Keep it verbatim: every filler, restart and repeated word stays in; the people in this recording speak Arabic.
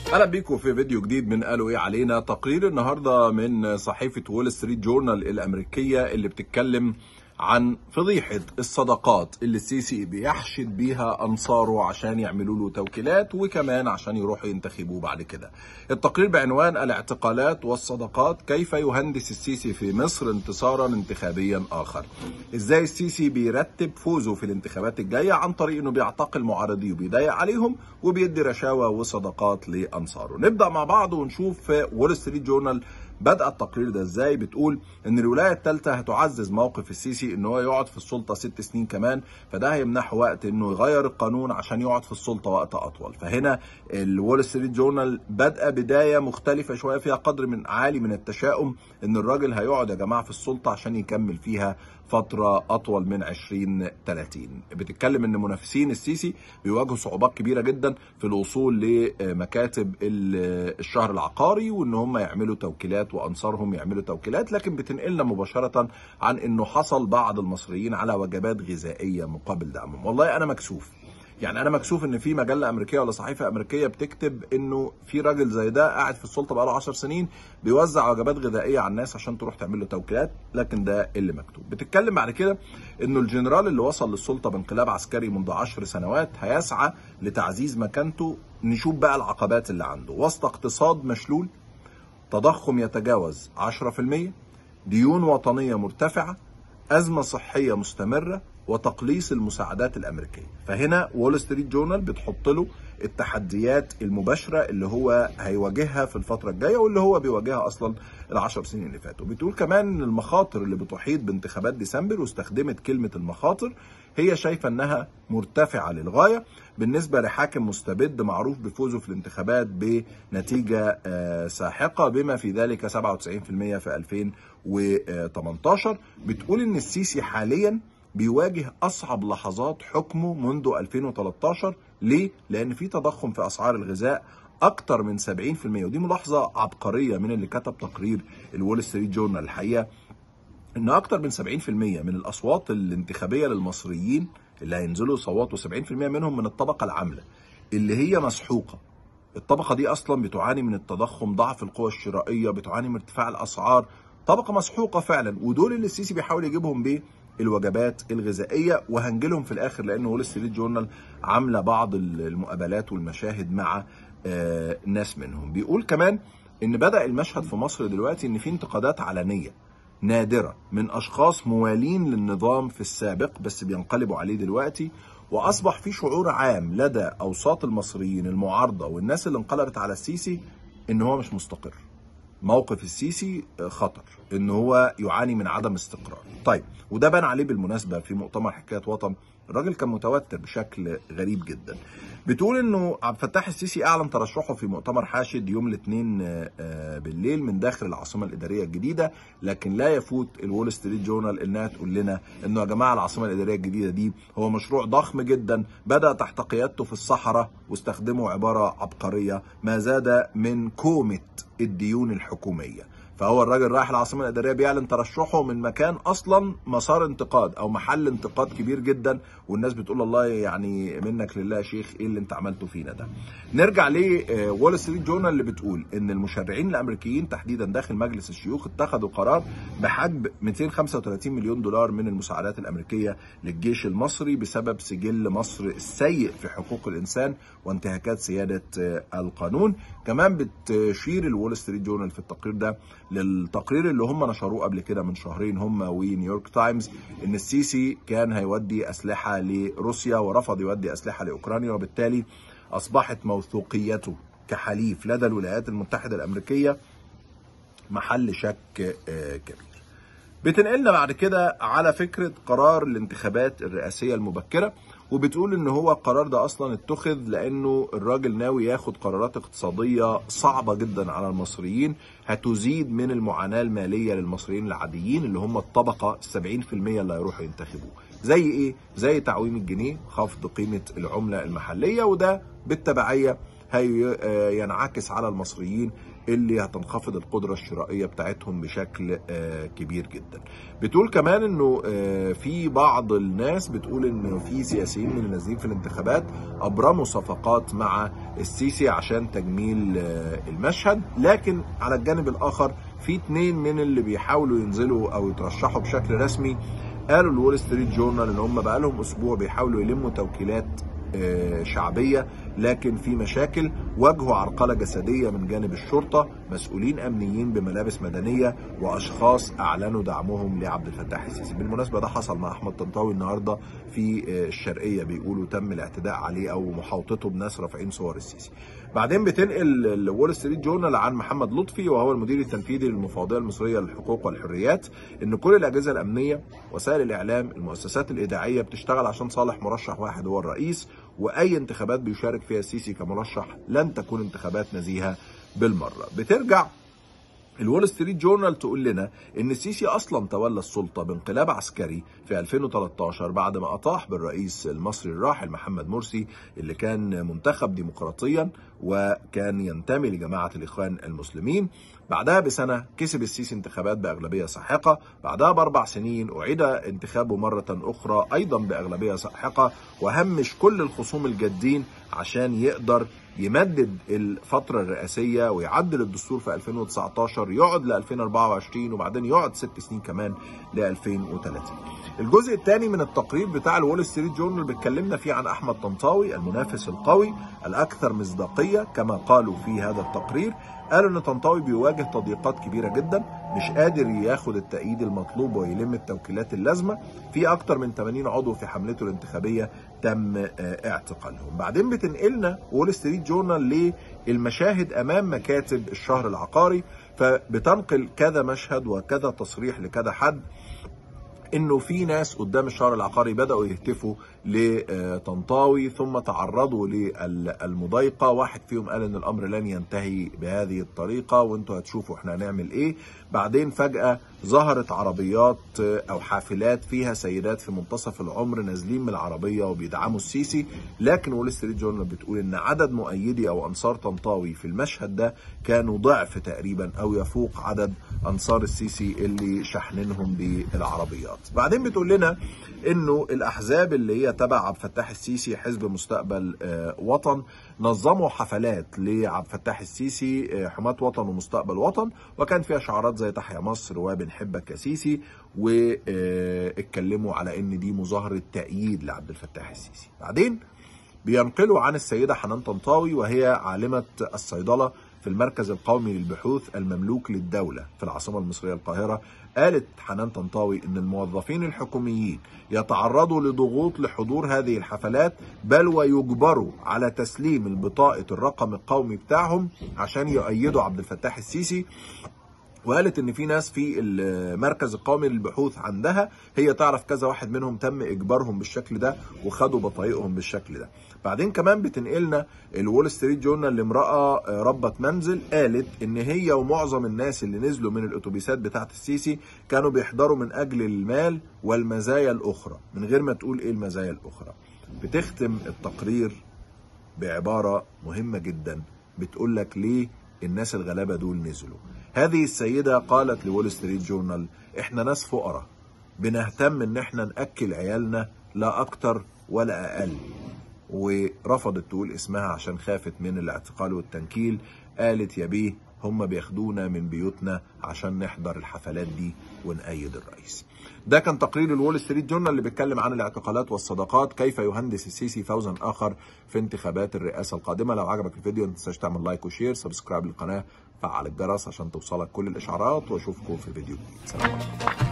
اهلا بيكم في فيديو جديد من قالوا ايه علينا. تقرير النهارده من صحيفه وول ستريت جورنال الامريكيه اللي بتتكلم عن فضيحه الصدقات اللي السيسي بيحشد بيها انصاره عشان يعملوا له توكيلات وكمان عشان يروحوا ينتخبوه بعد كده. التقرير بعنوان الاعتقالات والصدقات، كيف يهندس السيسي في مصر انتصارا انتخابيا اخر. ازاي السيسي بيرتب فوزه في الانتخابات الجايه عن طريق انه بيعتقل معارضيه وبيضيق عليهم وبيدي رشاوى وصدقات لانصاره. نبدا مع بعض ونشوف وول ستريت جورنال بدأ التقرير ده ازاي. بتقول ان الولايه الثالثه هتعزز موقف السيسي ان هو يقعد في السلطه ست سنين كمان، فده هيمنحه وقت انه يغير القانون عشان يقعد في السلطه وقت اطول. فهنا الوول ستريت جورنال بدأ بدايه مختلفه شويه فيها قدر من عالي من التشاؤم ان الراجل هيقعد يا جماعه في السلطه عشان يكمل فيها فتره اطول من عشرين ثلاثين. بتتكلم ان منافسين السيسي بيواجهوا صعوبات كبيره جدا في الوصول لمكاتب الشهر العقاري وان هم يعملوا توكيلات وانصارهم يعملوا توكيلات، لكن بتنقلنا مباشره عن انه حصل بعض المصريين على وجبات غذائيه مقابل دعمهم. والله انا مكسوف، يعني انا مكسوف ان في مجله امريكيه ولا صحيفه امريكيه بتكتب انه في راجل زي ده قاعد في السلطه بقاله عشر سنين بيوزع وجبات غذائيه على الناس عشان تروح تعمل له توكيلات، لكن ده اللي مكتوب. بتتكلم بعد كده انه الجنرال اللي وصل للسلطه بانقلاب عسكري منذ عشر سنوات هيسعى لتعزيز مكانته. نشوف بقى العقبات اللي عنده: وسط اقتصاد مشلول، تضخم يتجاوز عشرة في المية، ديون وطنيه مرتفعه، أزمة صحية مستمرة، وتقليص المساعدات الأمريكية. فهنا وول ستريت جورنال بتحط له التحديات المباشرة اللي هو هيواجهها في الفترة الجاية واللي هو بيواجهها أصلا العشر سنين اللي فاتوا. بتقول كمان المخاطر اللي بتحيط بانتخابات ديسمبر، واستخدمت كلمة المخاطر. هي شايفة أنها مرتفعة للغاية بالنسبة لحاكم مستبد معروف بفوزه في الانتخابات بنتيجة ساحقة بما في ذلك سبعة وتسعين في المية في ألفين وثمانية عشر. بتقول ان السيسي حاليا بيواجه اصعب لحظات حكمه منذ ألفين وثلاثة عشر. ليه؟ لان في تضخم في اسعار الغذاء اكتر من سبعين في المية، ودي ملاحظه عبقريه من اللي كتب تقرير الوول ستريت جورنال. الحقيقه ان اكتر من سبعين في المية من الاصوات الانتخابيه للمصريين اللي هينزلوا يصوتوا سبعين في المية منهم من الطبقه العامله اللي هي مسحوقه. الطبقه دي اصلا بتعاني من التضخم، ضعف القوى الشرائيه، بتعاني من ارتفاع الاسعار، طبقه مسحوقه فعلا، ودول اللي السيسي بيحاول يجيبهم بيه الوجبات الغذائيه. وهنجيلهم في الاخر لان وول ستريت جورنال عامله بعض المقابلات والمشاهد مع ناس منهم. بيقول كمان ان بدا المشهد في مصر دلوقتي ان في انتقادات علنيه نادره من اشخاص موالين للنظام في السابق بس بينقلبوا عليه دلوقتي، واصبح في شعور عام لدى اوساط المصريين المعارضه والناس اللي انقلبت على السيسي ان هو مش مستقر. موقف السيسي خطر، ان هو يعاني من عدم استقرار. طيب، وده بان عليه بالمناسبه في مؤتمر حكايه وطن. الراجل كان متوتر بشكل غريب جدا. بتقول انه عبد الفتاح السيسي اعلن ترشحه في مؤتمر حاشد يوم الاثنين بالليل من داخل العاصمه الاداريه الجديده، لكن لا يفوت الوول ستريت جورنال انها تقول لنا انه يا جماعه العاصمه الاداريه الجديده دي هو مشروع ضخم جدا بدا تحت قيادته في الصحراء، واستخدموا عباره عبقريه: ما زاد من كومه الديون الحكوميه. فهو الراجل رايح العاصمه الاداريه بيعلن ترشحه من مكان اصلا مسار انتقاد او محل انتقاد كبير جدا، والناس بتقول الله يعني منك لله يا شيخ ايه اللي انت عملته فينا ده. نرجع لوول ستريت جورنال اللي بتقول ان المشرعين الامريكيين تحديدا داخل مجلس الشيوخ اتخذوا قرار بحجب مئتين وخمسة وثلاثين مليون دولار من المساعدات الامريكيه للجيش المصري بسبب سجل مصر السيء في حقوق الانسان وانتهاكات سياده القانون. كمان بتشير الوول ستريت جورنال في التقرير ده للتقرير اللي هم نشروه قبل كده من شهرين هم ونيويورك تايمز، ان السيسي كان هيودي اسلحه لروسيا ورفض يودي اسلحه لاوكرانيا، وبالتالي اصبحت موثوقيته كحليف لدى الولايات المتحده الامريكيه محل شك كبير. بتنقلنا بعد كده على فكره قرار الانتخابات الرئاسيه المبكره، وبتقول ان هو القرار ده اصلا اتخذ لانه الراجل ناوي ياخد قرارات اقتصاديه صعبه جدا على المصريين هتزيد من المعاناه الماليه للمصريين العاديين اللي هم الطبقه سبعين في المية اللي هيروحوا ينتخبوه. زي ايه؟ زي تعويم الجنيه، خفض قيمه العمله المحليه، وده بالتبعيه هينعكس على المصريين اللي هتنخفض القدرة الشرائية بتاعتهم بشكل كبير جدا. بتقول كمان انه في بعض الناس بتقول انه في سياسيين من النازلين في الانتخابات ابرموا صفقات مع السيسي عشان تجميل المشهد، لكن على الجانب الاخر في اتنين من اللي بيحاولوا ينزلوا او يترشحوا بشكل رسمي قالوا الول ستريت جورنال ان هم بقى لهم اسبوع بيحاولوا يلموا توكيلات شعبية، لكن في مشاكل، واجهوا عرقلة جسدية من جانب الشرطة، مسؤولين أمنيين بملابس مدنية، وأشخاص أعلنوا دعمهم لعبد الفتاح السيسي. بالمناسبة ده حصل مع أحمد طنطاوي النهاردة في الشرقية، بيقولوا تم الاعتداء عليه أو محاوطته بناس رافعين صور السيسي. بعدين بتنقل الول ستريت جورنال عن محمد لطفي وهو المدير التنفيذي للمفوضية المصرية للحقوق والحريات إن كل الأجهزة الأمنية، وسائل الإعلام، المؤسسات الإذاعية بتشتغل عشان صالح مرشح واحد هو الرئيس، وأي انتخابات بيشارك فيها السيسي كمرشح لن تكون انتخابات نزيهة بالمرة. بترجع الول ستريت جورنال تقول لنا ان السيسي اصلا تولى السلطه بانقلاب عسكري في ألفين وتلتاشر بعد ما اطاح بالرئيس المصري الراحل محمد مرسي اللي كان منتخب ديمقراطيا وكان ينتمي لجماعه الاخوان المسلمين. بعدها بسنه كسب السيسي انتخابات باغلبيه ساحقه، بعدها باربع سنين اعيد انتخابه مره اخرى ايضا باغلبيه ساحقه، وهمش كل الخصوم الجادين عشان يقدر يمدد الفترة الرئاسية ويعدل الدستور في ألفين وتسعتاشر، يقعد ل ألفين وأربعة وعشرين وبعدين يقعد ست سنين كمان ل ألفين وتلاتين. الجزء الثاني من التقرير بتاع الول ستريت جورنال بيتكلمنا فيه عن أحمد طنطاوي المنافس القوي الأكثر مصداقية كما قالوا في هذا التقرير. قالوا ان طنطاوي بيواجه تضييقات كبيره جدا، مش قادر ياخد التأييد المطلوب ويلم التوكيلات اللازمه، في اكتر من ثمانين عضو في حملته الانتخابيه تم اعتقالهم. بعدين بتنقلنا وول ستريت جورنال للمشاهد امام مكاتب الشهر العقاري، فبتنقل كذا مشهد وكذا تصريح لكذا حد انه في ناس قدام الشهر العقاري بدأوا يهتفوا لطنطاوي ثم تعرضوا للمضايقة. واحد فيهم قال ان الامر لن ينتهي بهذه الطريقة وانتوا هتشوفوا احنا هنعمل ايه. بعدين فجأة ظهرت عربيات او حافلات فيها سيدات في منتصف العمر نازلين من العربية وبيدعموا السيسي، لكن وول ستريت جورنال بتقول ان عدد مؤيدي او انصار طنطاوي في المشهد ده كانوا ضعف تقريبا او يفوق عدد انصار السيسي اللي شحنينهم بالعربيات. بعدين بتقول لنا انه الاحزاب اللي هي تبع عبد الفتاح السيسي، حزب مستقبل وطن، نظموا حفلات لعبد الفتاح السيسي، حماة وطن ومستقبل وطن، وكان فيها شعارات زي تحيا مصر وبنحبك يا سيسي، واتكلموا على ان دي مظاهرة تأييد لعبد الفتاح السيسي. بعدين بينقلوا عن السيدة حنان طنطاوي وهي عالمة الصيدلة في المركز القومي للبحوث المملوك للدولة في العاصمة المصرية القاهرة. قالت حنان طنطاوي ان الموظفين الحكوميين يتعرضوا لضغوط لحضور هذه الحفلات، بل ويجبروا على تسليم البطاقة الرقم القومي بتاعهم عشان يؤيدوا عبد الفتاح السيسي. وقالت ان في ناس في المركز القومي للبحوث عندها هي تعرف كذا واحد منهم تم اجبارهم بالشكل ده وخدوا بطايقهم بالشكل ده. بعدين كمان بتنقلنا الول ستريت جورنال لامراه ربة منزل قالت ان هي ومعظم الناس اللي نزلوا من الاتوبيسات بتاعه السيسي كانوا بيحضروا من اجل المال والمزايا الاخرى، من غير ما تقول ايه المزايا الاخرى. بتختم التقرير بعباره مهمه جدا بتقول لك ليه الناس الغلابه دول نزلوا. هذه السيدة قالت لول ستريت جورنال احنا ناس فقراء بنهتم ان احنا نأكل عيالنا لا اكتر ولا اقل، ورفضت تقول اسمها عشان خافت من الاعتقال والتنكيل. قالت يا بيه هم بياخدونا من بيوتنا عشان نحضر الحفلات دي ونأيد الرئيس. ده كان تقرير الول ستريت جورنال اللي بيتكلم عن الاعتقالات والصداقات، كيف يهندس السيسي فوزا اخر في انتخابات الرئاسه القادمه. لو عجبك الفيديو ما تنساش تعمل لايك وشير، سبسكرايب للقناه، فعل الجرس عشان توصلك كل الاشعارات، واشوفكم في فيديو جديد. سلام عليكم.